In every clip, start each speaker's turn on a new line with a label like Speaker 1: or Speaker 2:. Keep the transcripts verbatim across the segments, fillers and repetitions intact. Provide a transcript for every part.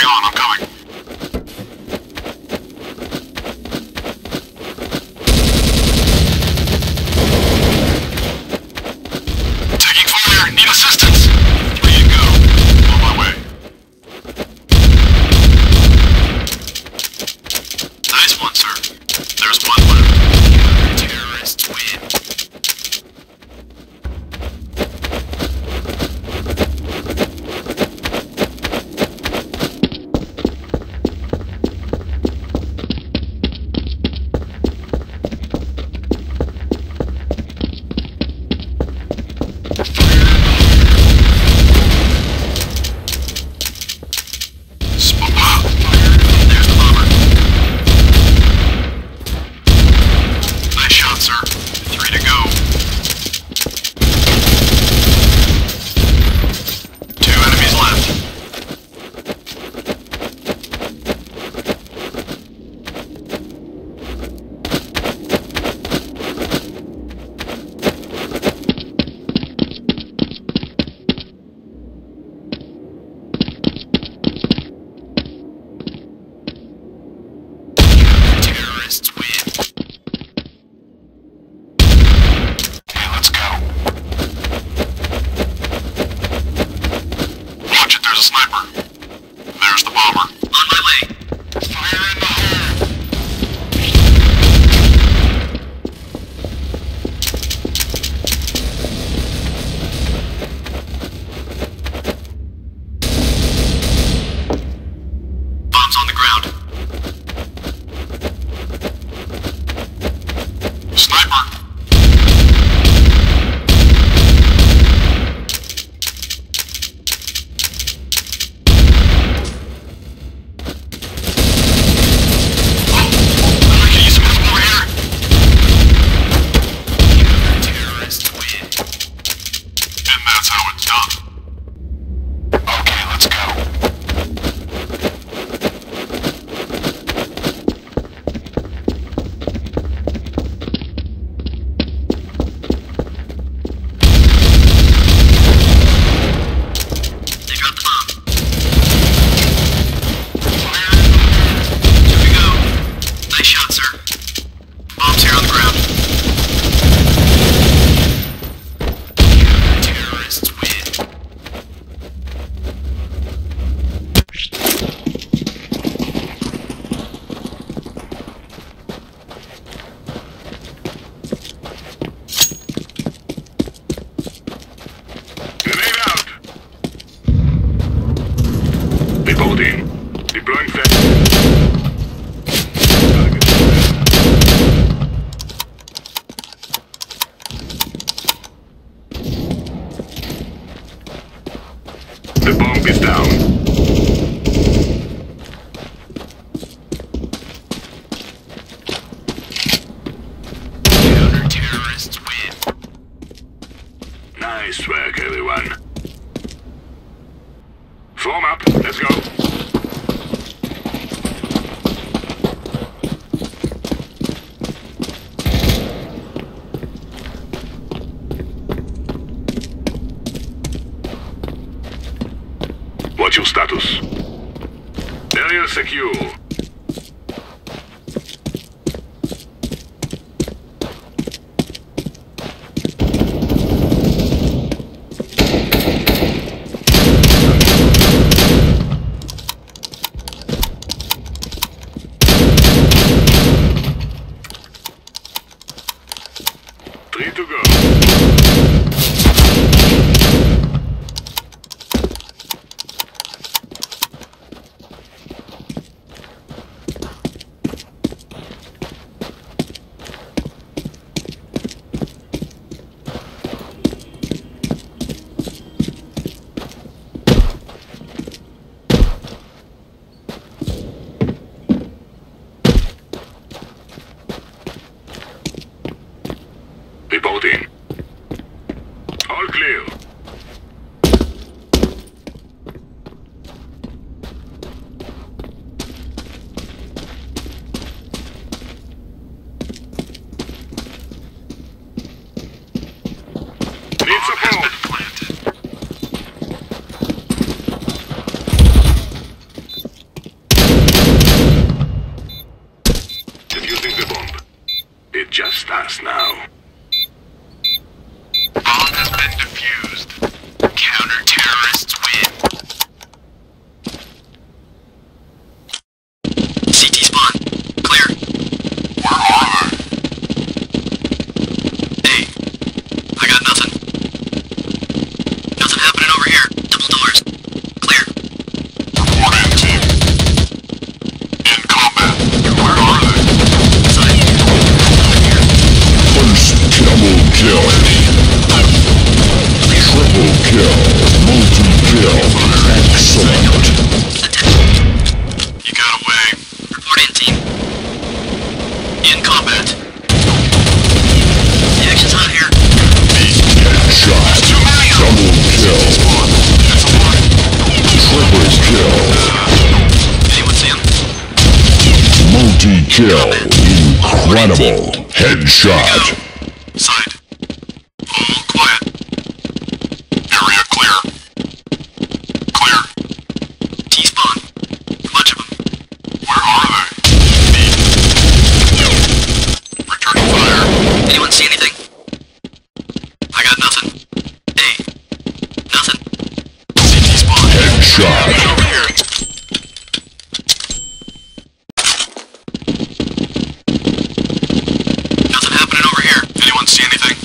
Speaker 1: on, I'm coming. Taking fire, need assistance. Ready to go. On my way. Nice one, sir. There's one left. Terrorists win. There's a sniper. There's the bomber. On my way. Fire in the hole. Bombs on the ground. Sniper. That's how it's done. Okay, let's go. They got the bomb. Fire. Here we go. Nice shot, sir. Bomb's here on the ground. Reloading. Deploying flash. The bomb is down. Counter-terrorists win. Nice work, everyone. Form up, let's go. What's your status? Area secure. Three to go.
Speaker 2: estás now?
Speaker 1: Bomb has been defused. Counter-terrorists win. C T spawn. Clear.
Speaker 2: Where are they?
Speaker 1: Hey. I got nothing. Nothing happening over here. Double doors. Clear.
Speaker 2: Report in, team. In combat. Where are they?
Speaker 1: Side. Over here.
Speaker 3: First double kill. Triple kill. Multi-kill. Excellent.
Speaker 1: You got away. Report in, team. In combat. The action's on here.
Speaker 3: Headshot. Double kill. Triple kill.
Speaker 1: Anyone see him?
Speaker 3: Multi-kill. Incredible. Headshot.
Speaker 1: Side. All quiet.
Speaker 2: Area clear. Clear.
Speaker 1: T-spawn. Bunch of them.
Speaker 2: Where are they? Returning fire.
Speaker 1: Anyone see anything? I got nothing. Hey. Nothing.
Speaker 2: C T spawn.
Speaker 3: Headshot.
Speaker 2: Over here.
Speaker 1: Nothing happening over here.
Speaker 2: Anyone see anything?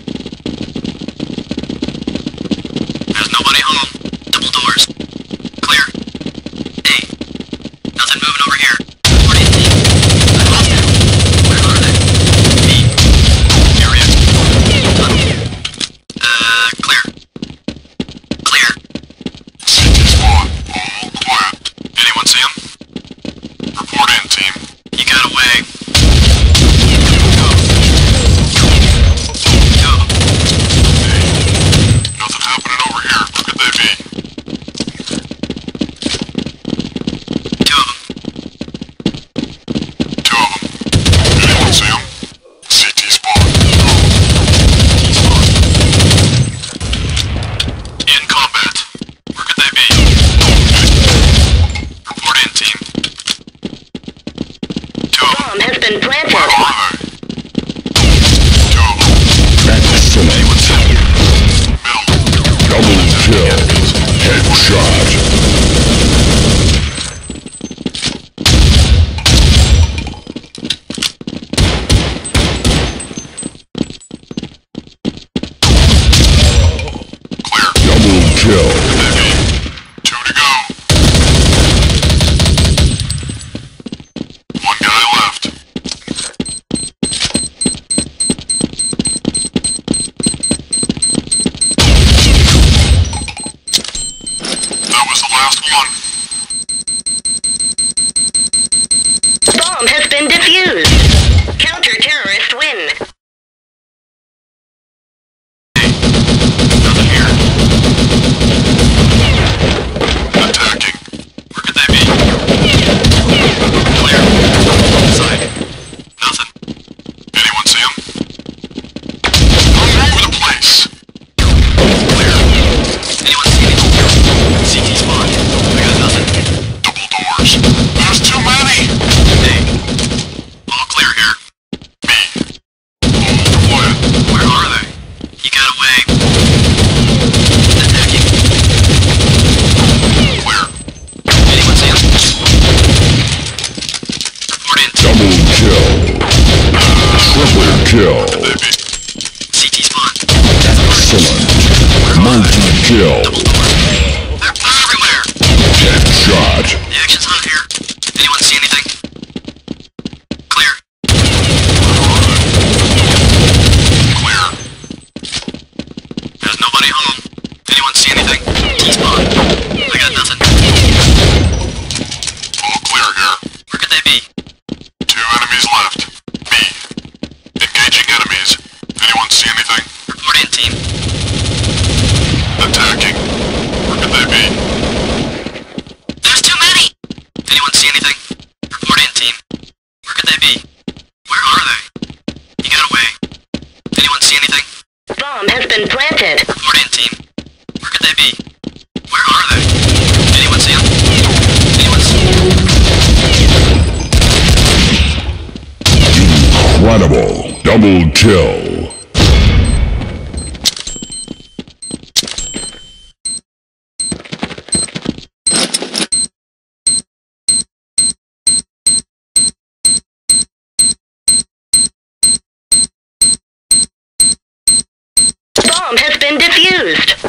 Speaker 1: There's nobody home. Double doors. Clear. Hey. Nothing moving over here. Report in, team. I lost them. Where are they? Me. Area. Uh, clear. Clear.
Speaker 2: C T spawn. All quiet. Anyone see him? Report in, team.
Speaker 1: You got away.
Speaker 2: Nothing happening over here. Where could they be?
Speaker 1: Two of them.
Speaker 2: Two of them. Anyone see them? C T spawn.
Speaker 1: T-spawn.
Speaker 2: In combat.
Speaker 1: Where could they be?
Speaker 2: Report in, team. Two of them.
Speaker 4: Bomb has been planted.
Speaker 2: Where are they? Two of them.
Speaker 3: Excellent.
Speaker 2: Anyone see them? Middle.
Speaker 3: Double kill. Headshot.
Speaker 2: Clear.
Speaker 3: Double kill.
Speaker 2: Maybe. Two to go. One guy left. That was the last one.
Speaker 4: Bomb has been defused. Counter-terrorist win.
Speaker 1: Nothing here.
Speaker 2: Attacking.
Speaker 1: Where could they be? Clear. Side. Nothing.
Speaker 2: Anyone see him? All over the place.
Speaker 1: Clear. Anyone see anything? C T spawn. I got nothing.
Speaker 2: Double doors. There's too many.
Speaker 1: Hey. All clear here.
Speaker 2: Me. All quiet.
Speaker 1: Where are they? You got away. Attacking.
Speaker 2: Clear.
Speaker 1: Anyone see him? Report in.
Speaker 3: Double kill. Triple kill.
Speaker 2: Maybe.
Speaker 1: C T spawn.
Speaker 3: Excellent. Multi-kill.
Speaker 1: Double doors. They're everywhere.
Speaker 3: Headshot.
Speaker 1: The action's on here. Anyone see anything? Clear.
Speaker 2: Clear.
Speaker 1: There's nobody home. Anyone see anything? T-spawn. I got nothing.
Speaker 2: All clear here.
Speaker 1: Where could they be?
Speaker 2: Two enemies left. Me. Engaging enemies. Anyone see anything?
Speaker 1: Report in, team.
Speaker 2: Attacking. Where could they be?
Speaker 1: There's too many! Anyone see anything? Report in, team. Where could they be? Where are they? You got away. Anyone see anything?
Speaker 4: Bomb has been planted.
Speaker 1: Report in, team. Where could they be? Where are they? Anyone see them? Anyone see
Speaker 3: Incredible. Double kill.
Speaker 4: Bomb has been defused.